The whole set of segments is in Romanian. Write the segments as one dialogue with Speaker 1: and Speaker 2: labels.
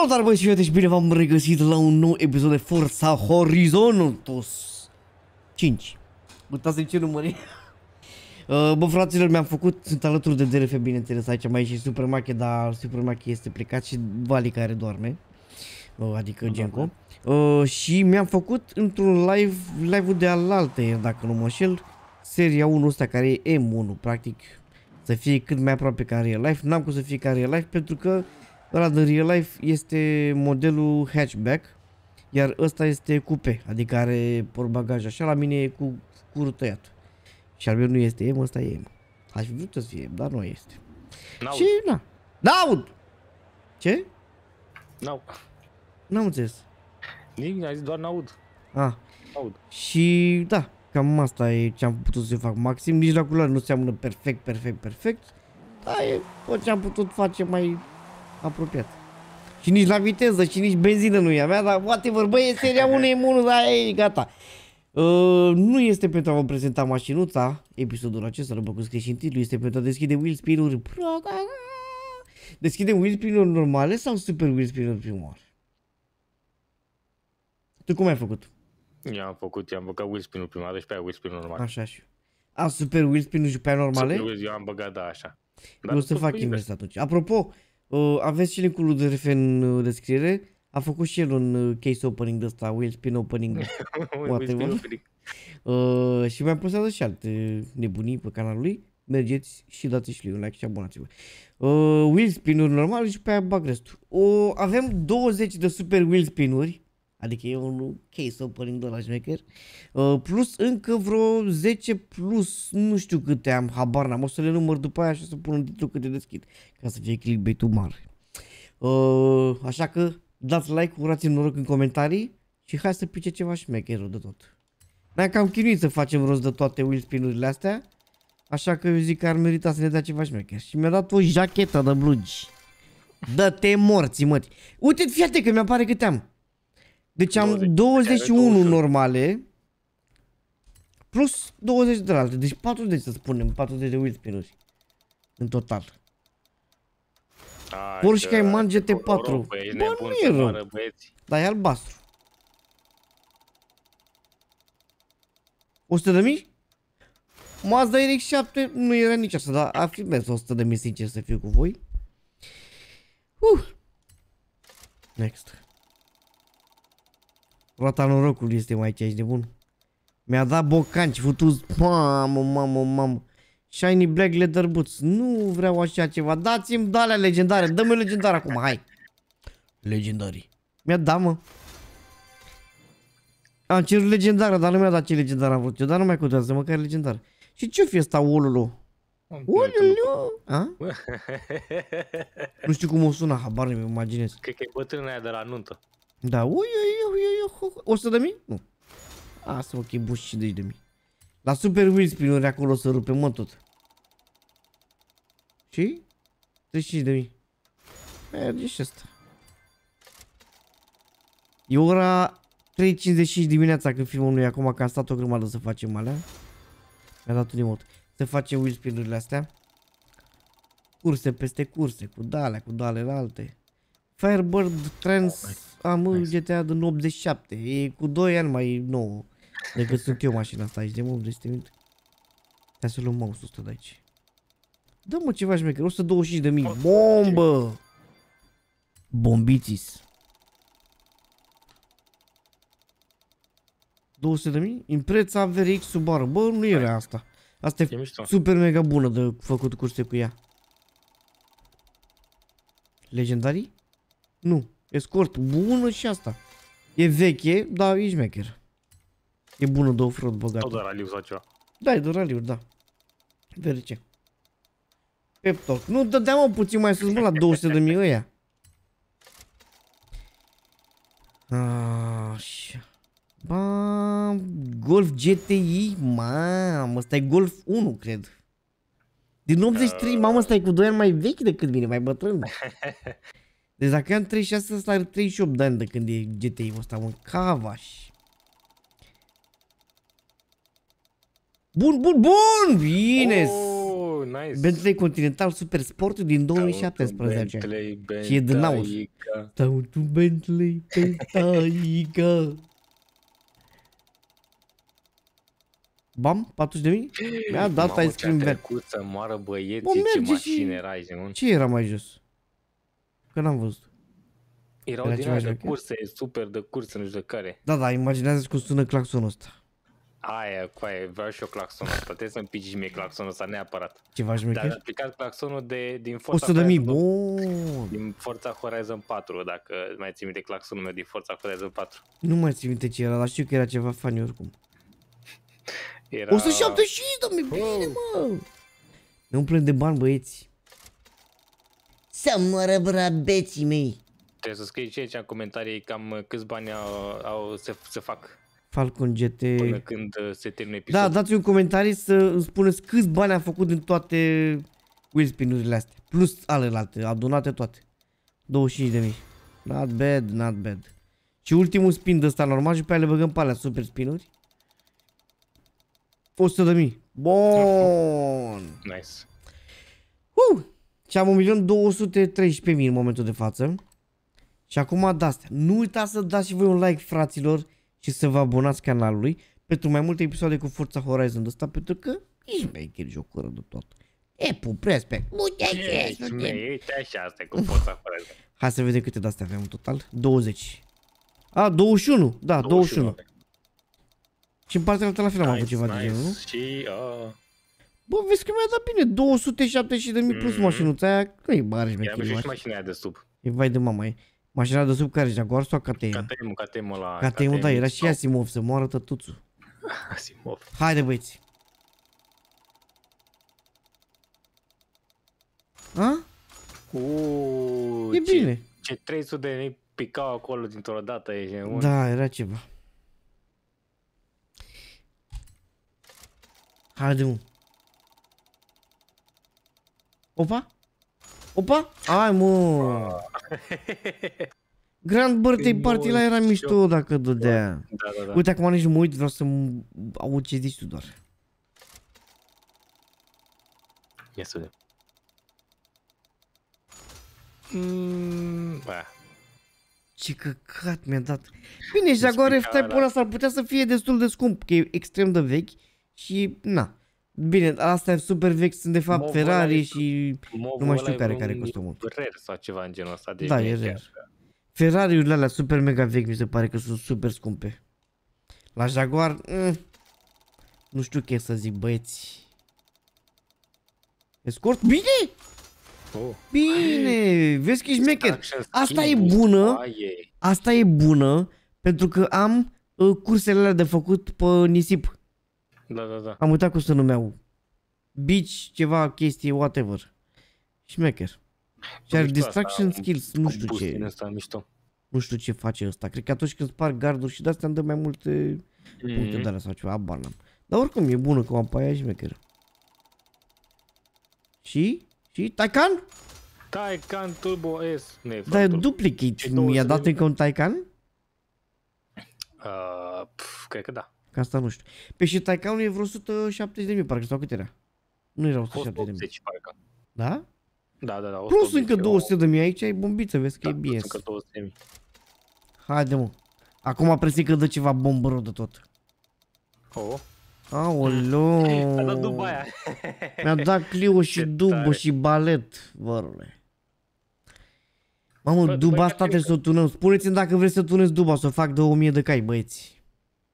Speaker 1: Salutare băieți și fete și bine v-am regăsit la un nou episod de Forza Horizon 5. Uitați-mi ce număr e. Bă fraților, mi-am făcut, sunt alături de DRF bineînțeles, aici mai e și Supermache, dar Supermache este plecat și Vali care doarme. Adică Genco. Și mi-am făcut într-un live-ul de alaltă, dacă nu mă înșel, seria 1 ăsta care e M1, practic să fie cât mai aproape ca Real Life. N-am cum să fie ca Real Life pentru că ăla de Real Life este modelul hatchback, iar ăsta este coupe, adică are portbagaj așa, la mine e cu curul tăiat. Și al meu nu este M, ăsta e M. Aș fi vrut să fie M, dar nu este. Și na. N-aud! Ce? N-am înțeles.
Speaker 2: Nimic, ai zis doar n-aud.
Speaker 1: Ah.
Speaker 2: Aud.
Speaker 1: Și da, cam asta e ce am putut să fac maxim. Nici la culoare nu seamănă perfect. Dar e tot ce am putut face mai apropiat. Și nici la viteză și nici benzină nu e a mea, dar whatever, băi, e seria 1 M1, dar e gata. Nu este pentru a vă prezenta mașinuța, episodul acesta, după cum scrie și în titlu, este pentru a deschide wheel spin-uri. Deschidem wheel spin-uri normale sau super wheel spin-uri prima oară? Tu cum ai făcut?
Speaker 2: I-am băgat wheel spin-ul prima dată și pe aia wheel spin-ul normal.
Speaker 1: Așa și eu. Super wheel spin-uri și pe aia normale?
Speaker 2: Super, eu am băgat, da, așa.
Speaker 1: Dar o să fac invers atunci. Apropo, aveți și link-ul de RF în descriere. A făcut și el un case opening de ăsta, wheel spin opening. Și mi-am pus și alte nebunii pe canalul lui. Mergeți și dați și lui un like și abonați-vă. Wheel spin-uri normale și pe aia bag restul. Avem 20 de super wheel spin-uri. Adică e un case opening de la șmecher. Plus încă vreo 10 plus, nu știu câte am, habar n-am. O să le număr după aia și o să pun în titlu câte deschid. Ca să fie clickbait-ul mare. Așa că dați like, urați-mi noroc în comentarii. Și hai să pice ceva șmecherul de tot. Ne-am cam chinuit să facem rost de toate wheel spin-urile astea. Așa că eu zic că ar merita să ne dea ceva șmecher. Și mi-a dat o jachetă de blugi. Dă-te morții, măti. Uite, fii că mi-apare câte am. Deci am 21 normale plus 20 de alte, deci 40 să spunem, 40 de wheel spin-uri în total. Porsche Cayman GT4. Bă, nu e rău, dar e albastru. 100 de mii? Mazda RX-7 nu era nici asta, dar ar fi mers 100 de mii, sincer să fiu cu voi. Next. Roata norocului este mai aici, de bun. Mi-a dat bocanci, futuz. Mamă. Shiny Black Leather Boots. Nu vreau așa ceva. Dați-mi de alea legendare. Dă-mi legendar acum, hai. Legendarii. Mi-a dat, mă. Am cerut legendară, dar nu mi-a dat ce legendar am vrut eu. Dar nu mai contează, măcar legendar. Și ce-o fi ăsta, olulu? Olulu? Nu știu cum o sună, habar nu-mi imaginez.
Speaker 2: Cred că e bătrâna aia de la nuntă.
Speaker 1: Da, 100 de mii? Nu. Asta ok, buși 50 de mii. La super wheel spin-uri acolo să rupe, mă, tot. Și? 35 de mii. Merge și asta. E ora 3:55 dimineața când filmul nu e acum, că am stat o grămadă să facem alea. Mi-a dat un emot. Să facem wheel spin-urile astea. Curse peste curse, cu dale la alte. Firebird Trans am GTA din 87, e cu 2 ani mai nou decât sunt eu mașina asta aici, de mult de minute. Hai să luăm mouse-ul ăsta de aici. Dă-mă ceva șmecher, 125 de mii, bombă! Bombițis. 200 de mii? Impreza VRX Subaru, bă, nu era asta. Asta e super mega bună de făcut curse cu ea. Legendarii? Nu, escort, bună și asta. E veche, dar e șmecher. E bună de off-road băgată.
Speaker 2: Tot de raliu sau ceva.
Speaker 1: Da, e de raliuri, da. VRC. Pep Talk. Nu, dădea mă puțin mai sus, mă, la 200 de mii ăia. Așa. Bam, Golf GTI, mamă, ăsta e Golf 1, cred. Din 83, mamă, ăsta e cu 2 ani mai vechi decât mine, mai bătrân. Deci dacă am 36, ăsta are 38 de ani de când e GTI-ul ăsta, mă, cavaș. Bun, bine!
Speaker 2: nice.
Speaker 1: Bentley Continental Super Sport din 2017.
Speaker 2: Bentley,
Speaker 1: Și e din aur. Stau tu Bentley pe taiga. Bam, 40.000? Mi-a dat ice cream verde.
Speaker 2: Să moară
Speaker 1: Bă,
Speaker 2: băieții, ce
Speaker 1: merge
Speaker 2: mașini
Speaker 1: și-
Speaker 2: era aici, nu?
Speaker 1: Ce era mai jos? Că n-am văzut.
Speaker 2: Erau
Speaker 1: Era
Speaker 2: din
Speaker 1: ceva
Speaker 2: alea de
Speaker 1: șmecher?
Speaker 2: curse, super de curse, nu știu de care.
Speaker 1: Da, imaginează-ți cum sună claxonul ăsta.
Speaker 2: Aia, coaie, vreau și eu claxonul ăsta. Trebuie să-mi pici și mie claxonul ăsta, neapărat.
Speaker 1: Ceva
Speaker 2: Dar
Speaker 1: șmecher?
Speaker 2: am aplicat claxonul din Forza
Speaker 1: 100.000,
Speaker 2: Horizon,
Speaker 1: bun.
Speaker 2: din Forza Horizon 4, dacă mai ții minte claxonul meu din Forza Horizon 4.
Speaker 1: Nu mai țin minte ce era, dar știu că era ceva funny oricum.
Speaker 2: Era...
Speaker 1: 175, domnule, bine, mă! Nu-mi plâng de bani, băieți. Să moară brabeții mei.
Speaker 2: Trebuie să scrii și aici în comentarii cam câți bani se fac
Speaker 1: Falcon GT.
Speaker 2: până când se termină
Speaker 1: Da,
Speaker 2: episodul.
Speaker 1: dați un comentarii să îmi spuneți câți bani am făcut din toate wheelspin-urile astea. Plus alelalte, adunate toate. 25.000. Not bad, not bad. Și ultimul spin de ăsta normal și pe aia le băgăm pe alea super spinuri. 100.000. Bun.
Speaker 2: Nice.
Speaker 1: Și am 1.213.000 în momentul de față. Și acum de-astea. Nu uitați să dați și voi un like, fraților, și să vă abonați canalului pentru mai multe episoade cu Forza Horizon de ăsta, pentru că ești mai chiar jocură de tot. E pup, respect.
Speaker 2: Ești, uite așa, asta e cu Forza Horizon.
Speaker 1: Hai să vedem câte de-astea avem în total. 20. A, 21. Da, 21. Și în partea altă la final am avut ceva de genul, nu?
Speaker 2: Și,
Speaker 1: Bă, vezi că mi-a dat bine. 270.000 plus mașinuța aia. Nu e mare
Speaker 2: Ia
Speaker 1: șmecherie.
Speaker 2: și mașina aia de sub.
Speaker 1: E vai de mama e. Mașina de sub care? Jaguar sau KTM?
Speaker 2: KTM la...
Speaker 1: KTM, da, era și Asimov, să moară tătuțul.
Speaker 2: Asimov.
Speaker 1: Haide, băieți. A? E bine.
Speaker 2: Ce 300 de mii picau acolo dintr-o dată, ești nebun.
Speaker 1: Da, era ceva. Haide, mă. Opa? Opa? Hai, mă. Grand birthday party la era mișto dacă dădea.
Speaker 2: Da.
Speaker 1: Uite, acum nici nu mă uit, vreau să aud ce zici tu doar.
Speaker 2: Ia să vedem. Bă.
Speaker 1: Ce căcat mi-a dat. Bine, Jaguar F-Type-ul ăla s-ar putea să fie destul de scump, că e extrem de vechi și na. Bine, astea super vechi sunt de fapt Ferrari și nu mai știu care costă mult.
Speaker 2: Rare sau ceva în genul ăsta. Deci
Speaker 1: da, e rare. Ferrari-urile alea super mega vechi mi se pare că sunt super scumpe. La Jaguar, nu știu ce să zic, băieți. E scurt? Bine! Bine! Vezi că ești mecher. Asta e bună. Asta e bună pentru că am cursele alea de făcut pe nisip.
Speaker 2: Da.
Speaker 1: Am uitat cum se numeau. Beach, ceva chestie, whatever. Șmecher. Și are distraction skills, nu știu ce. Nu știu ce face ăsta. Cred că atunci când sparg garduri și de-astea îmi dă mai multe puncte de alea sau ceva, abar n-am. Dar oricum e bună că o am pe aia șmecher. Și? Taycan?
Speaker 2: Taycan Turbo S.
Speaker 1: Da, e duplicate. Mi-a dat încă un Taycan?
Speaker 2: Cred că da.
Speaker 1: Că asta nu știu. Pe și Taycanul e vreo 170.000 parcă sau cât era? Nu era 170.000.
Speaker 2: Parcă.
Speaker 1: Da?
Speaker 2: Da.
Speaker 1: Plus încă 200.000 aici, ai bombiță, vezi că e BS.
Speaker 2: Încă 200.000.
Speaker 1: Haide, mă. Acum presimt că dă ceva bombă rău de tot. Aoleu.
Speaker 2: Mi-a dat dubă aia.
Speaker 1: Mi-a dat Clio și dubă și balet, vărule. Mamă, duba asta trebuie să o tunăm. Spuneți-mi dacă vreți să tuneți duba, să o fac de 1000 de cai, băieți.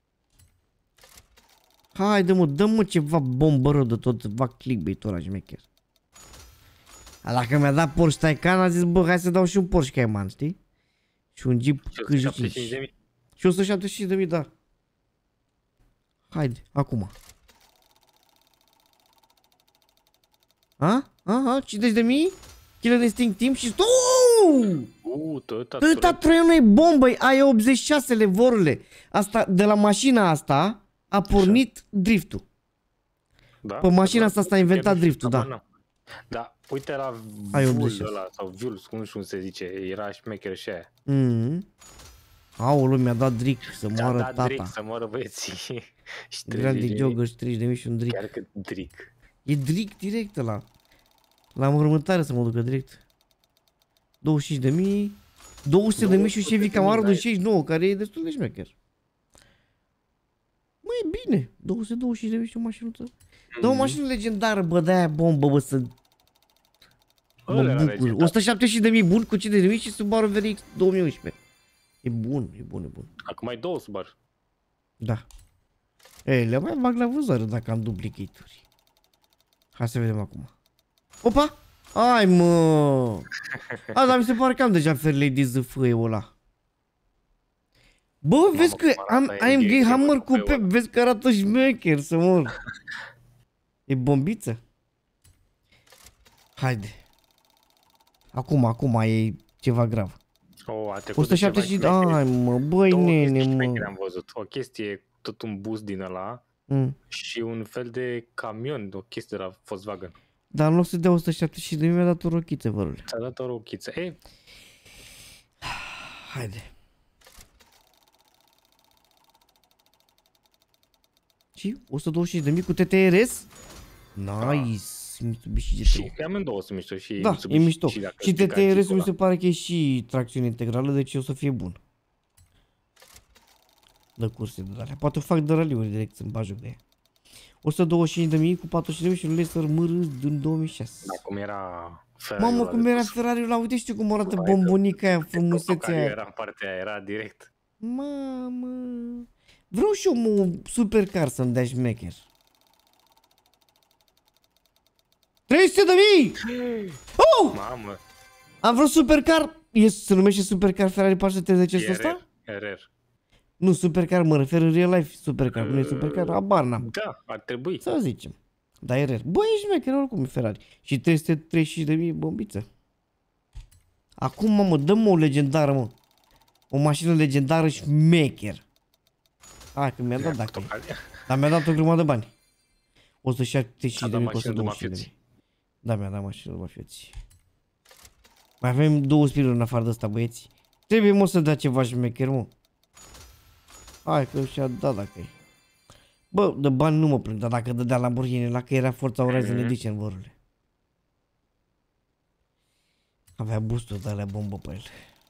Speaker 1: Haide, mă, dă-mă ceva bombă rău de tot, ceva clickbait-ul ăla șmecher. Dacă mi-a dat Porsche Taycan, a zis, bă, hai să dau și un Porsche Cayman, știi? Și un Jeep QG5. Și 175.000, da. Haide, acum. A? 50.000? Killer Instinct Team și... Toyota Trayon e bombă, aia 86-le, vorule. Asta, de la mașina asta a pornit driftul. Pe mașina asta s-a inventat driftul, da.
Speaker 2: Da, uite la Vul ăla, sau Vul, cum se zice, era șmecher și aia.
Speaker 1: Aoleu, mi-a dat dric să moară tata.
Speaker 2: Dric să moară băieții.
Speaker 1: Grandi Jogger și 30.000 și un dric.
Speaker 2: Chiar că dric.
Speaker 1: E dric direct ăla. La mormântare să mă ducă direct. 25.000. 200.000 și un Chevy Camaro de 69, care e destul de șmecher. Măi, e bine. 225.000 și o mașinuță. Dă o mașină legendară, bă, de-aia bombă, bă, să... Mă bucur. 170.000 bun cu 50.000 și Subaru VRX 2011. E bun, e bun, e bun.
Speaker 2: Acum ai 2 Subaru.
Speaker 1: Da. Ei, le mai bag la vânzare dacă am duplicate-uri. Hai să vedem acum. Opa! Ai, mă! A, dar mi se pare că am deja Fairlady zâfâiul ăla. Bă, vezi că am AMG Hammer Coupe, vezi că arată șmecher să mor. E bombiță? Haide. Acum e ceva grav. 170, ai, mă, băi, nene, mă.
Speaker 2: Am văzut o chestie, tot un bus din ăla și un fel de camion, o chestie de la Volkswagen.
Speaker 1: Dar în loc să dea 170 de mi-a dat o rochiță, vărule.
Speaker 2: Ți-a dat o rochiță, ei?
Speaker 1: Haide. Și 125.000 cu TTRS? Nice. Mitsubishi G3.
Speaker 2: Și amândouă sunt mișto și
Speaker 1: da,
Speaker 2: Mitsubishi,
Speaker 1: e mișto. Și TTRS-ul mi se
Speaker 2: ăla.
Speaker 1: pare că e și tracțiune integrală, deci o să fie bun. Dă curse de alea. Poate fac de raliuri direct, să-mi bag joc de ea. 125.000 cu 40.000 și un Laser MR din 2006.
Speaker 2: Da, cum era Ferrari.
Speaker 1: Mamă, cum era Ferrari-ul ăla, uite, știu cum arată bombonica aia, frumusețea aia.
Speaker 2: Era în partea aia, era direct.
Speaker 1: Mamă. Vreau și eu un supercar să-mi dea șmecher. 300.000! Oh!
Speaker 2: Mamă.
Speaker 1: Am vrut supercar. Se numește supercar Ferrari 430 ăsta?
Speaker 2: RR.
Speaker 1: Nu, supercar, mă refer în real life supercar, nu e supercar, abar n-am.
Speaker 2: Da, ar trebui.
Speaker 1: Să zicem. Dar e RR. Bă, e șmecher, oricum e Ferrari. Și 335.000 bombiță. Acum, mă, dă-mă o legendară, mă. O mașină legendară șmecher. Hai, că mi-a dat dacă. Dar mi-a dat o grămadă de bani. 170.000 cu 120.000. Da, mi-a dat mașină de mafioți. Mai avem 2 spiruri în afară de ăsta, băieți. Trebuie, mă, să dea ceva șmecher, mă. Hai că și-a dat dacă e. Bă, de bani nu mă plâng, dar dacă dădea Lamborghini la că era Forza Horizon Edition, vorule. Avea boosturi de alea bombă pe el.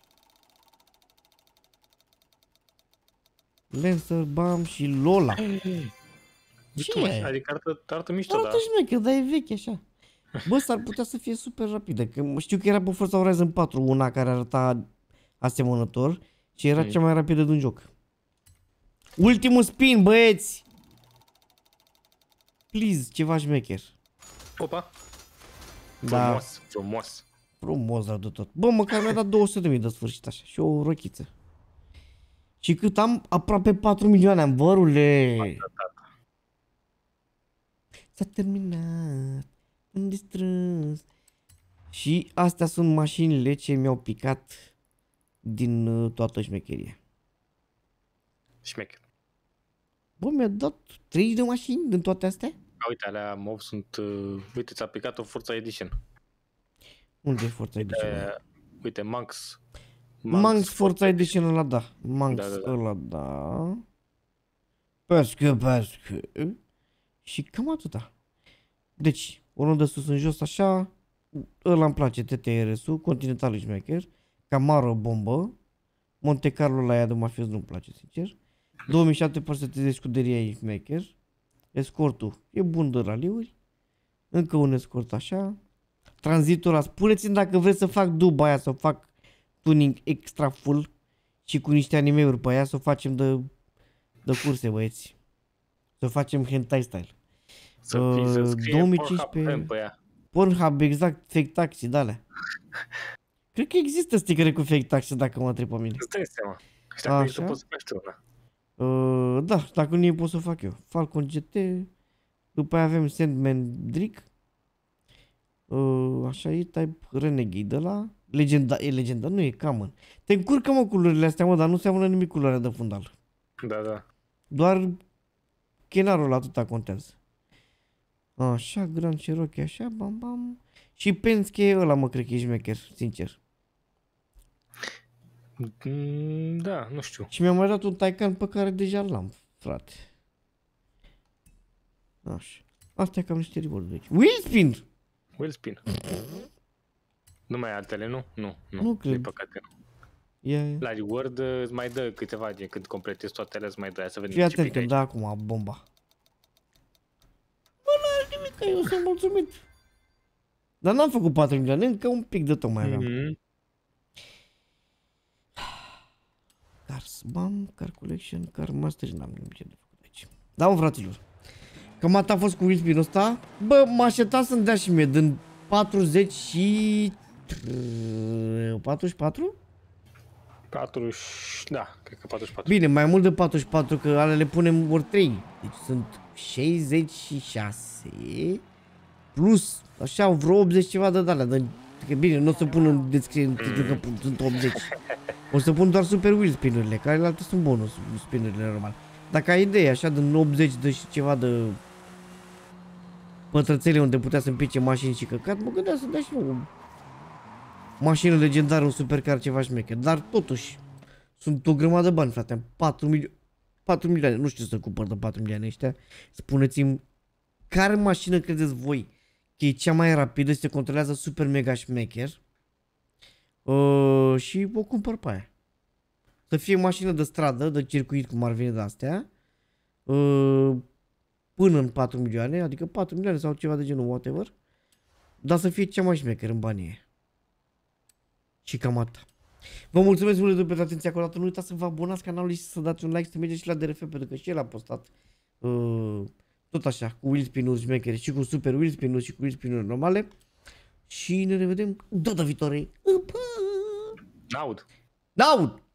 Speaker 1: Lancer, Bam și Lola.
Speaker 2: Ce e? Adică arată mișto, da?
Speaker 1: Arată șmecher, dar e veche așa. Bă, s-ar putea să fie super rapidă, că știu că era pe Forza Horizon 4 una care arăta asemănător și era cea mai rapidă din joc. Ultimul spin, băieți! Please, ceva șmecher.
Speaker 2: Opa!
Speaker 1: Da.
Speaker 2: Frumos, frumos.
Speaker 1: Frumos, dar de tot. Bă, măcar mi-a dat 200.000 de sfârșit așa și o rochiță. Și cât am? Aproape 4 milioane am, vărule! S-a terminat. Am distrâns. Și astea sunt mașinile ce mi-au picat din toată șmecheria.
Speaker 2: Șmecher.
Speaker 1: Bă, mi-a dat 30 de mașini din toate astea?
Speaker 2: Uite, alea mob sunt... uite, ți-a picat o Forza Edition.
Speaker 1: Unde e Forza Edition?
Speaker 2: Uite, Manx
Speaker 1: Forza Edition ăla, da. Manx ăla, da. Pescă. Și cam atâta. Deci, o rundă sus în jos așa. Ăla îmi place, TTRS-ul, Continental șmecher. Camaro bombă. Monte Carlo la ea de mafios nu-mi place, sincer. 2700 de scuderia e șmecher. Escortul e bun de raliuri. Încă un escort așa. Tranzitul ăla, spuneți-mi dacă vreți să fac dub aia, să fac tuning extra full și cu niște anime-uri pe aia, să o facem de curse, băieți. Să facem hentai style.
Speaker 2: Să scrie
Speaker 1: 2015 Pornhub, exact, fake taxi, de-alea. Cred că există stickere cu fake taxi, dacă mă întreb pe mine.
Speaker 2: Îți dai seama. Și dacă ești, poți să faci tu una.
Speaker 1: Da, dacă nu e, pot să fac eu. Falcon GT, după aia avem Sandman Drick. Așa e, Type Renegade de la e legenda, nu e common. Te încurcă, mă, culorile astea, mă, dar nu seamănă nimic cu culoarea de fundal.
Speaker 2: Da.
Speaker 1: Doar chenarul atâta contează. Așa, Grand Cherokee, așa, bam. Și Penske ăla, mă, cred că e șmecher, sincer.
Speaker 2: Da, nu știu.
Speaker 1: Și mi-a mai dat un Taycan pe care deja l-am, frate. Așa. Astea cam niște reward-uri. Wheelspin!
Speaker 2: Will spin. Nu mai ai altele, nu?
Speaker 1: Nu cred.
Speaker 2: Din păcate nu. La reward îți mai dă câteva, din când completezi toate alea, îți mai dă să vedem.
Speaker 1: Fii atent că da acum bomba. Bă, n-are nimic, că eu sunt mulțumit. Dar n-am făcut 4 milioane, încă un pic de tot mai aveam. Cars Bam, Car Collection, Car Master, n-am nimic de făcut aici. Da, mă, fraților. Cam atât a fost cu Will Spin ăsta. Bă, m-a așteptat să-mi dea și mie din 40 și... 44?
Speaker 2: 40, da, cred că 44.
Speaker 1: Bine, mai mult de 44, că alea le punem ori 3. Deci sunt 66 plus, așa, vreo 80 ceva de alea. Că bine, nu o să pun în descriere că sunt 80. O să pun doar Super Will Spin-urile, care alte sunt bonus spin-urile normal. Dacă ai idee, așa, din 80 de și ceva de pătrățele unde putea să împice mașini și căcat, mă gândeam să dea și eu o mașină legendară, un supercar, ceva șmecher. Dar totuși, sunt o grămadă de bani, frate. 4 milioane, nu știu să cumpăr de 4 milioane ăștia. Spuneți-mi, care mașină credeți voi că e cea mai rapidă și se controlează super mega șmecher? Și o cumpăr pe aia. Să fie mașină de stradă, de circuit, cum ar veni de astea. Până în 4 milioane, adică 4 milioane sau ceva de genul, whatever. Dar să fie cea mai șmecher în banii ei. Și cam atât. Vă mulțumesc mult pentru atenția acordată. Nu uitați să vă abonați canalului și să dați un like, să mergeți și la DRF, pentru că și el a postat tot așa, cu Will Spin-uri șmechere și cu Super Will Spin-uri și cu Will Spin-uri normale. Și ne revedem data viitoare.
Speaker 2: N-aud.
Speaker 1: N-aud!